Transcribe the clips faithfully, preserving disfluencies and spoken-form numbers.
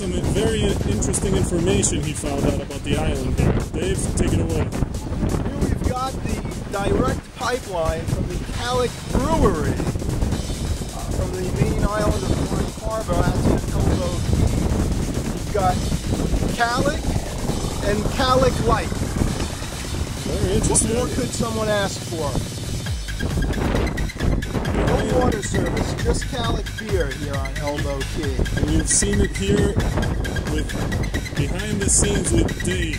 some very interesting information he found out about the island here. Dave, take it away. Here we've got the direct pipeline from the Calic Brewery uh, from the main island of Orange Harbor out to Elbow Key. We've got Calic and Calic Light. Very interesting. What more could someone ask for? No water service, just Calic beer here on Elbow Key. And you've seen it here with behind the scenes with Dave.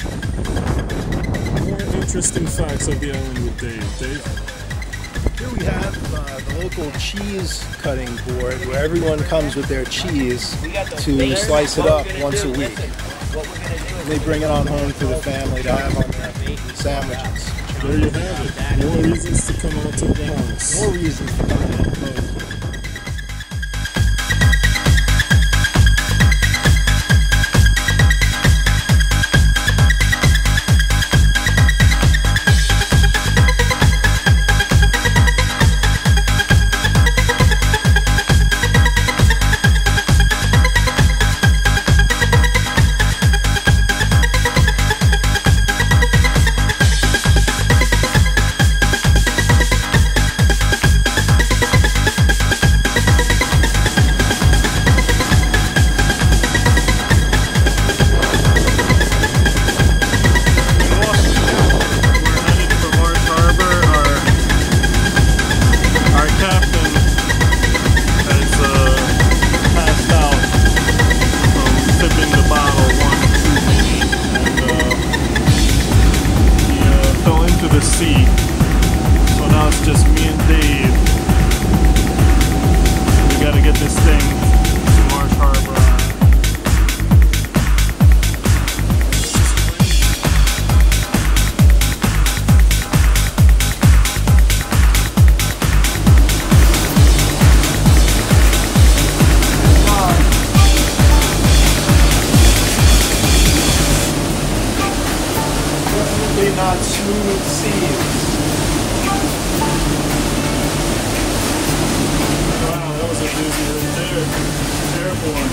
More interesting facts of the island with Dave. Dave? Here we have uh, the local cheese cutting board where everyone comes with their cheese to slice it up once a week. And they bring it on home to the family to have on their sandwiches. There you have it. More reasons to come out to the Bahamas. More reasons to come out to the Bahamas. The sea. So now it's just me and Dave. We gotta get this thing to Marsh Harbor. Definitely not smooth seas. Wow, that was a doozy right there. Airborne.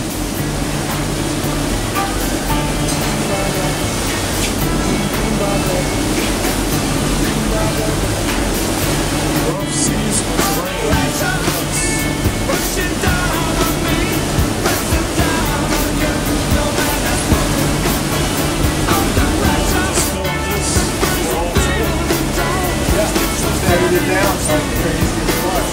Rough seas with rain. Pushing down on me, pressing down on you, no matter what. I'm the pressure. Edited it down so like crazy as fuck.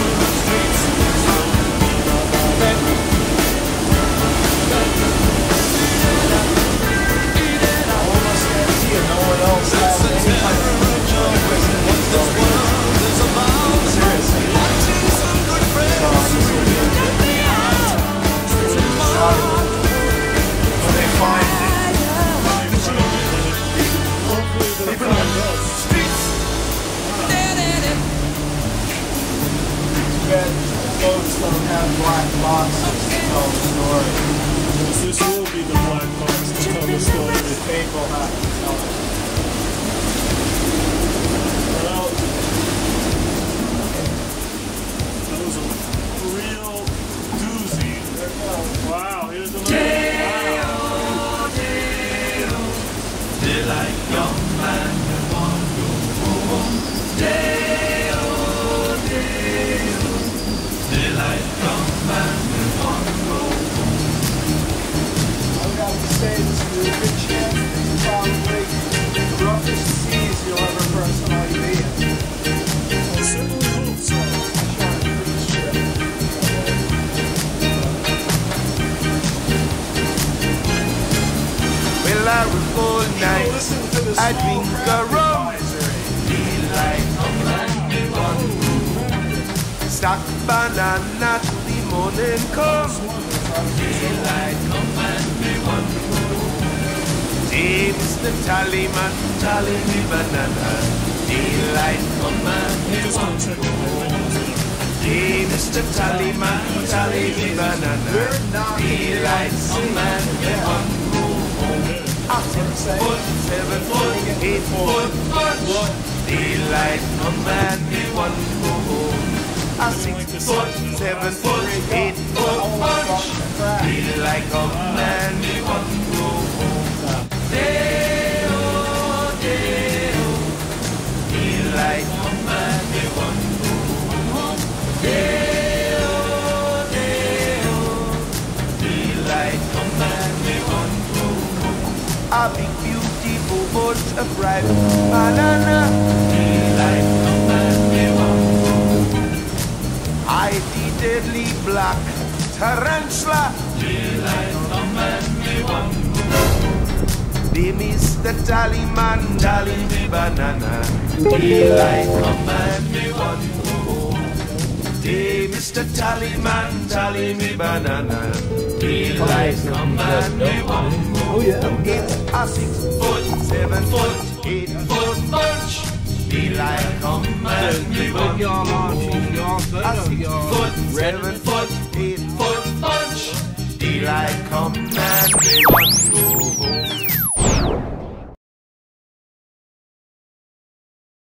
All of us got tea and no one else has any type of seriously. So this will be a good shot when they find it. Hopefully they'll find us. Bad boats don't have black boxes to tell the story. This will be the black box to tell the story. The tape will have to tell it. Well, that was a real doozy. There we go. Wow, here's another. Wow. Daylight, young man, you want to go home. Day, oh, day, oh. Daylight, young man, you want to go home. I would have to say this is a good chance that you're probably the roughest seas you'll ever personally be in. I certainly hope so. Trying to cruise ship. Well, I was all night. Listen to this I small drink craft a rum. advisory. Daylight, young man, you want to go home. Stack banana to the morning come. Daylight, young man, we want to go home. Hey, Mister Tallyman, tally me banana. Daylight, young man, we want to go home. Hey, Mister Tallyman, tally me banana. Daylight, young man, we want to go home. Ten foot, seven foot, eight foot, bunch. Daylight, young man, we want to go home. I a six foot, seven foot, eight foot punch. Feel like a man, me want to go home. Day-o, day-o. Feel like a man, me want to go home. Day-o, day-o. Feel like a man, me want to go home. A big beautiful bush of ripe banana. Feel like a man, me want to go home. I the deadly black tarantula. Feel like a man, me want to go home. They Mister Tallyman, tally me banana. Feel like a man, me want to go home. They Mister Tallyman, tally me banana. Feel like a man, me want to go home. Oh yeah. It's a six foot, seven foot, eight foot bunch. Feel like a man, me want to go home. A six foot, seven foot, eight foot bunch. Feel like a man, me want to go home.